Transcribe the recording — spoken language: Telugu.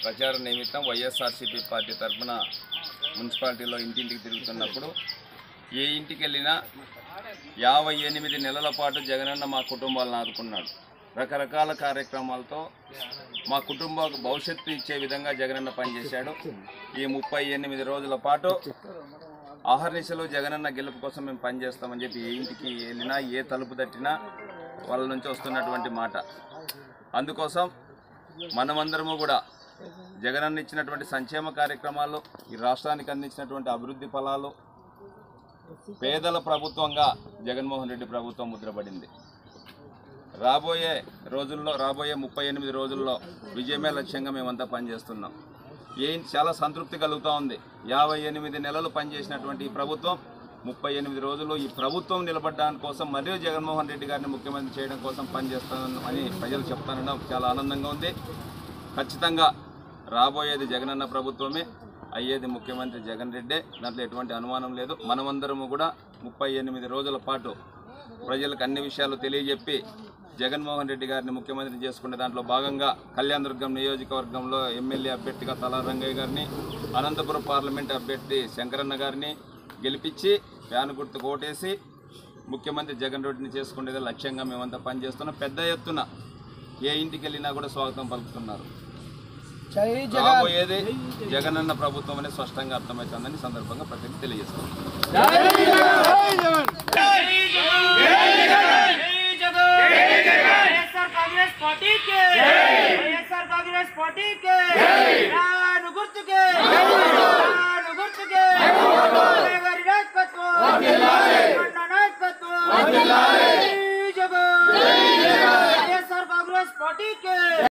ప్రచార నిమిత్తం వైఎస్ఆర్సీపీ పార్టీ తరఫున మున్సిపాలిటీలో ఇంటింటికి తిరుగుతున్నప్పుడు ఏ ఇంటికి వెళ్ళినా 58 నెలల పాటు జగనన్న మా కుటుంబాలను ఆదుకున్నాడు. రకరకాల కార్యక్రమాలతో మా కుటుంబ భవిష్యత్తు ఇచ్చే విధంగా జగనన్న పనిచేశాడు. ఈ 38 రోజుల పాటు ఆహర్నిశలు జగనన్న గెలుపు కోసం మేము పనిచేస్తామని చెప్పి ఏ ఇంటికి వెళ్ళినా ఏ తలుపు తట్టినా వాళ్ళ నుంచి వస్తున్నటువంటి మాట. అందుకోసం మనమందరము కూడా జగనన్న ఇచ్చినటువంటి సంక్షేమ కార్యక్రమాలు, ఈ రాష్ట్రానికి అందించినటువంటి అభివృద్ధి ఫలాలు, పేదల ప్రభుత్వంగా జగన్మోహన్ రెడ్డి ప్రభుత్వం ముద్రపడింది. రాబోయే 38 రోజుల్లో విజయమే లక్ష్యంగా మేమంతా పనిచేస్తున్నాం. చాలా సంతృప్తి కలుగుతూ ఉంది. 58 నెలలు పనిచేసినటువంటి ఈ ప్రభుత్వం 38 రోజులు ఈ ప్రభుత్వం నిలబడడానికి కోసం మరియు జగన్మోహన్ రెడ్డి గారిని ముఖ్యమంత్రి చేయడం కోసం పనిచేస్తాను అని ప్రజలు చెప్తానడం చాలా ఆనందంగా ఉంది. ఖచ్చితంగా రాబోయేది జగనన్న ప్రభుత్వమే, అయ్యేది ముఖ్యమంత్రి జగన్ రెడ్డే, దాంట్లో ఎటువంటి అనుమానం లేదు. మనమందరము కూడా 38 రోజుల పాటు ప్రజలకు అన్ని విషయాలు తెలియజెప్పి జగన్మోహన్ రెడ్డి గారిని ముఖ్యమంత్రి చేసుకునే దాంట్లో భాగంగా కళ్యాణదుర్గం నియోజకవర్గంలో ఎమ్మెల్యే అభ్యర్థిగా తలారంగయ్య గారిని, అనంతపురం పార్లమెంట్ అభ్యర్థి శంకరన్న గారిని గెలిపించి ఫ్యాన్ గుర్తుకు ఓటేసి ముఖ్యమంత్రి జగన్ రెడ్డిని చేసుకునేది లక్ష్యంగా మేమంతా పనిచేస్తున్నాం. పెద్ద ఎత్తున ఏ ఇంటికి వెళ్ళినా కూడా స్వాగతం పలుకుతున్నారు. రాబోయేది జగనన్న ప్రభుత్వం అనేది స్పష్టంగా అర్థమవుతుందని సందర్భంగా ప్రజలకు తెలియజేస్తున్నాం.